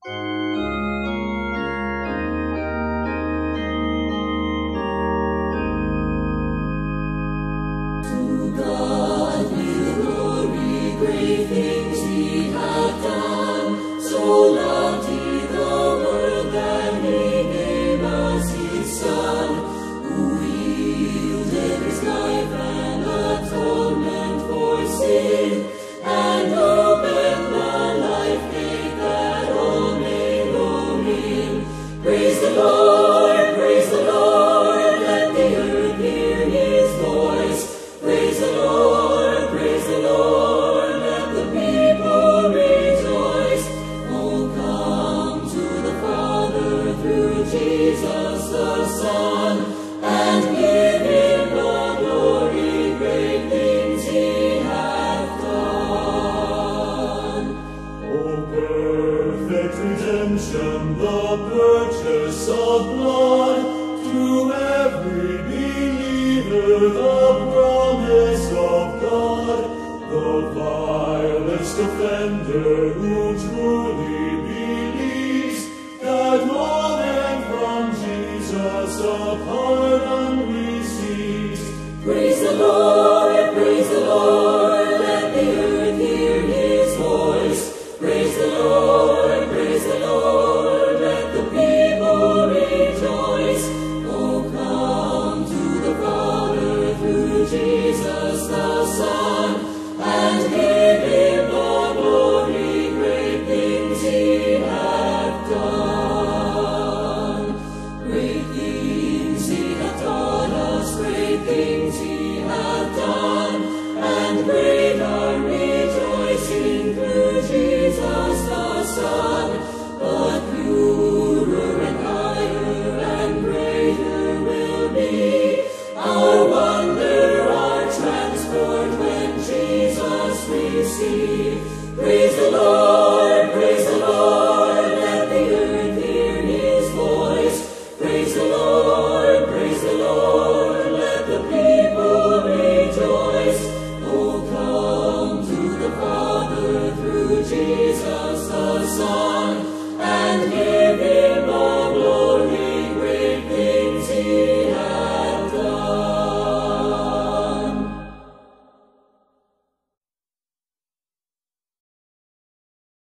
To God be the glory, great things He hath done. So loved He the world that He gave us His Son, who yielded His life and atonement for sin, and opened the life gate that all may know Him. Praise the Lord, praise the Lord, let the earth hear His voice. Praise the Lord, let the people rejoice. Oh, come to the Father through Jesus the Son, and give Him the glory, great things He hath done. O perfect redemption, the purchase of blood, to every believer the promise of God. The vilest offender who truly believes that morning from Jesus a pardon receives. Praise the Lord, let the earth hear His voice. Praise the Lord, let the people rejoice. Oh, come to the Father through Jesus the Son, and give Him the glory, great things He hath done. Great things He hath taught us, great things He hath done, and great our rejoicing through Jesus the Son. But purer and higher and greater will be our wonder, our transport when Jesus we see.